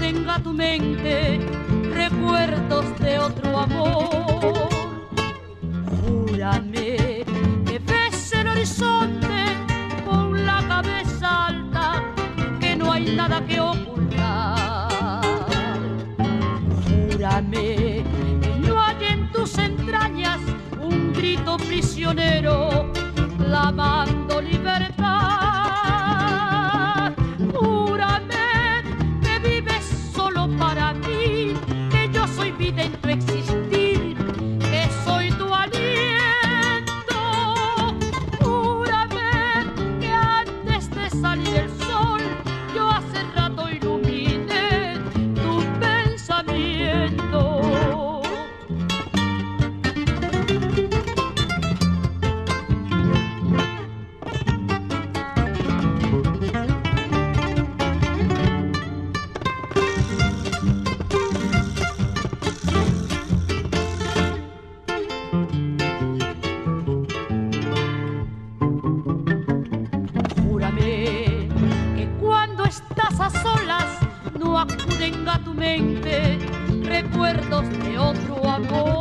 acuden a tu mente recuerdos de otro amor. Júrame que ves el horizonte con la cabeza alta, que no hay nada que ocultar. Júrame que no hay en tus entrañas un grito prisionero clamando libertad. Júrame que vives solo para mí, que yo soy vida en tu existir, que soy tu aliento. Júrame que antes de salir el sol yo hace rato iluminé tu pensamiento. A solas no acuden a tu mente recuerdos de otro amor.